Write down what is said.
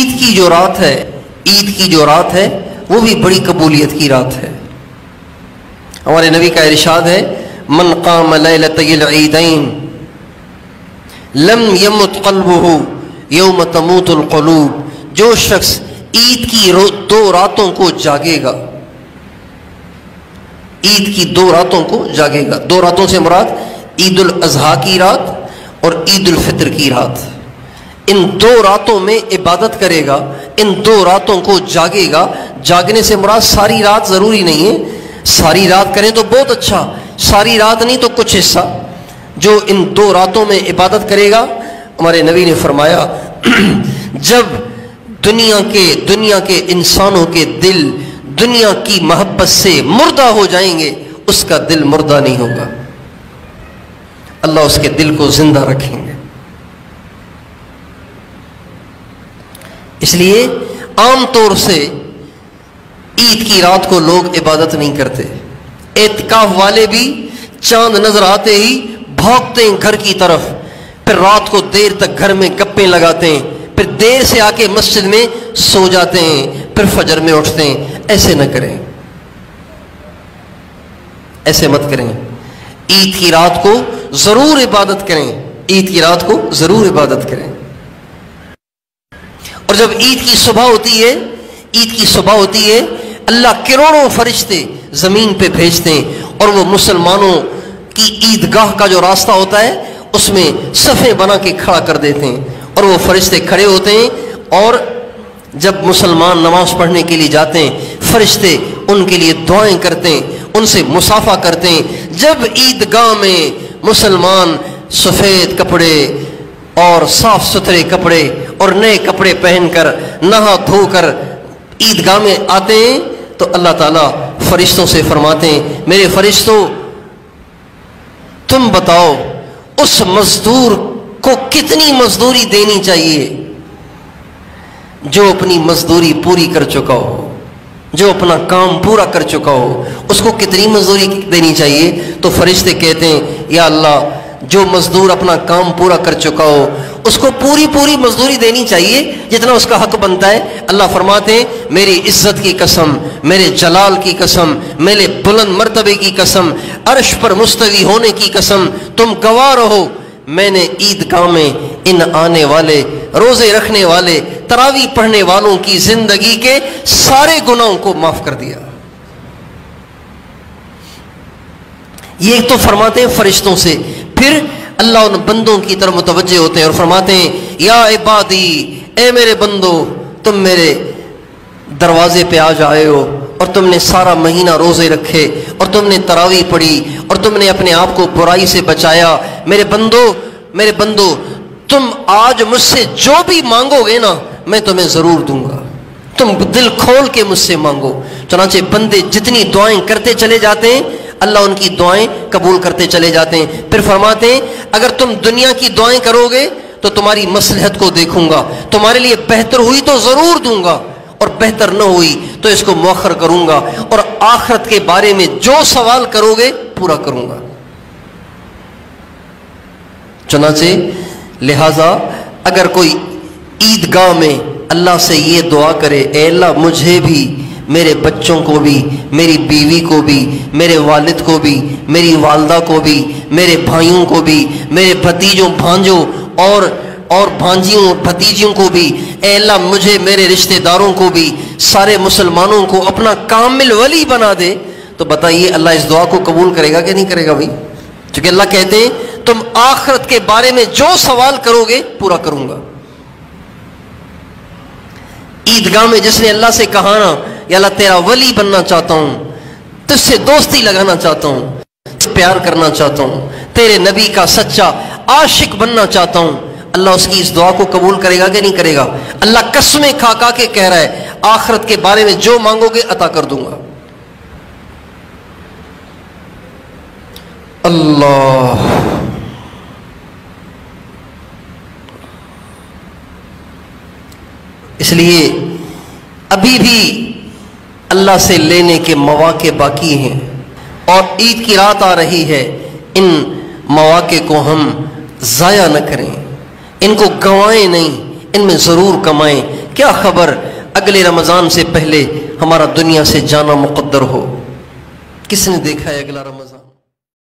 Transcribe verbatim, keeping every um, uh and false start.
عید کی جو رات ہے عید کی جو رات ہے وہ بھی بڑی قبولیت کی رات ہے. ہمارے نبی کا ارشاد ہے من قام لیلۃ العیدین لم یمت قلبہ یوم تموت القلوب. جو شخص عید کی دو راتوں کو جاگے گا عید کی دو راتوں کو جاگے گا دو راتوں سے مراد عید الاضحیٰ کی رات اور عید الفطر کی رات. ان دو راتوں میں عبادت کرے گا, ان دو راتوں کو جاگے گا. جاگنے سے مراد ساری رات ضروری نہیں ہے, ساری رات کریں تو بہت اچھا, ساری رات نہیں تو کچھ حصہ. جو ان دو راتوں میں عبادت کرے گا, ہمارے نبی نے فرمایا جب دنیا کے دنیا کے انسانوں کے دل دنیا کی محبت سے مردہ ہو جائیں گے, اس کا دل مردہ نہیں ہوگا, اللہ اس کے دل کو زندہ رکھیں گے. اس لیے عام طور سے عید کی رات کو لوگ عبادت نہیں کرتے. اعتکاف والے بھی چاند نظر آتے ہی بھاگتے ہیں گھر کی طرف, پھر رات کو دیر تک گھر میں گپیں لگاتے ہیں, پھر دیر سے آ کے مسجد میں سو جاتے ہیں, پھر فجر میں اٹھتے ہیں. ایسے نہ کریں, ایسے مت کریں. عید کی رات کو ضرور عبادت کریں, عید کی رات کو ضرور عبادت کریں. اور جب عید کی صبح ہوتی ہے عید کی صبح ہوتی ہے اللہ کروڑوں فرشتے زمین پہ بھیجتے ہیں, اور وہ مسلمانوں کی عیدگاہ کا جو راستہ ہوتا ہے اس میں صفیں بنا کے کھڑا کر دیتے ہیں, اور وہ فرشتے کھڑے ہوتے ہیں. اور جب مسلمان نماز پڑھنے کے لیے جاتے ہیں فرشتے ان کے لیے دعائیں کرتے ہیں, ان سے مصافحہ کرتے ہیں. جب عیدگاہ میں مسلمان سفید کپڑے اور صاف ستھرے کپڑے اور نئے کپڑے پہن کر نہا دھو کر عیدگاہ میں آتے ہیں تو اللہ تعالیٰ فرشتوں سے فرماتے ہیں میرے فرشتوں تم بتاؤ اس مزدور کو کتنی مزدوری دینی چاہیے جو اپنی مزدوری پوری کر چکا ہو, جو اپنا کام پورا کر چکا ہو, اس کو کتنی مزدوری دینی چاہیے. تو فرشتے کہتے ہیں یا اللہ جو مزدور اپنا کام پورا کر چکا ہو اس کو پوری پوری مزدوری دینی چاہیے جتنا اس کا حق بنتا ہے. اللہ فرماتے ہیں میری عزت کی قسم, میرے جلال کی قسم, میرے بلند مرتبے کی قسم, عرش پر مستوی ہونے کی قسم, تم گواہ رہو میں نے عیدگاہ میں ان آنے والے روزے رکھنے والے تراویح پڑھنے والوں کی زندگی کے سارے گناہوں کو معاف کر دیا. یہ تو فرماتے ہیں فرشتوں سے. پھر اللہ ان بندوں کی طرف متوجہ ہوتے ہیں اور فرماتے ہیں یا عبادی, اے میرے بندو تم میرے دروازے پہ آ جائے ہو اور تم نے سارا مہینہ روزے رکھے اور تم نے تراویح پڑھی اور تم نے اپنے آپ کو برائی سے بچایا. میرے بندو میرے بندو تم آج مجھ سے جو بھی مانگو گے نا میں تمہیں ضرور دوں گا, تم دل کھول کے مجھ سے مانگو. چنانچہ بندے جتنی دعائیں کرتے چلے جاتے ہیں اللہ ان کی دعائیں قبول کرتے چلے جاتے ہیں. پھر فرماتے ہیں اگر تم دنیا کی دعائیں کرو گے تو تمہاری مصلحت کو دیکھوں گا, تمہارے لیے بہتر ہوئی تو ضرور دوں گا اور بہتر نہ ہوئی تو اس کو مؤخر کروں گا, اور آخرت کے بارے میں جو سوال کرو گے پورا کروں گا. چنانچہ لہذا اگر کوئی عیدگاہ میں اللہ سے یہ دعا کرے اے اللہ مجھے بھی, میرے بچوں کو بھی, میری بیوی کو بھی, میرے والد کو بھی, میری والدہ کو بھی, میرے بھائیوں کو بھی, میرے بھتیجوں بھانجوں اور اور بھانجیوں بھتیجیوں کو بھی, اے اللہ مجھے میرے رشتہ داروں کو بھی, سارے مسلمانوں کو اپنا کامل ولی بنا دے, تو بتائیے اللہ اس دعا کو قبول کرے گا کہ نہیں کرے گا بھائی؟ کیونکہ اللہ کہتے ہیں تم آخرت کے بارے میں جو سوال کرو گے پورا کروں گا. عیدگاہ میں جس نے اللہ سے کہا نا یا اللہ تیرا ولی بننا چاہتا ہوں, تجھ سے دوستی لگانا چاہتا ہوں, پیار کرنا چاہتا ہوں, تیرے نبی کا سچا عاشق بننا چاہتا ہوں, اللہ اس کی اس دعا کو قبول کرے گا کہ نہیں کرے گا؟ اللہ قسمیں کھا کھا کے کہہ رہا ہے آخرت کے بارے میں جو مانگو گے عطا کر دوں گا. اللہ اس لیے ابھی بھی اللہ سے لینے کے مواقع باقی ہیں اور عید کی رات آ رہی ہے. ان مواقع کو ہم ضائع نہ کریں, ان کو گنوائیں نہیں, ان میں ضرور کمائیں، کیا خبر اگلے رمضان سے پہلے ہمارا دنیا سے جانا مقدر ہو۔ کس نے دیکھا ہے اگلا رمضان؟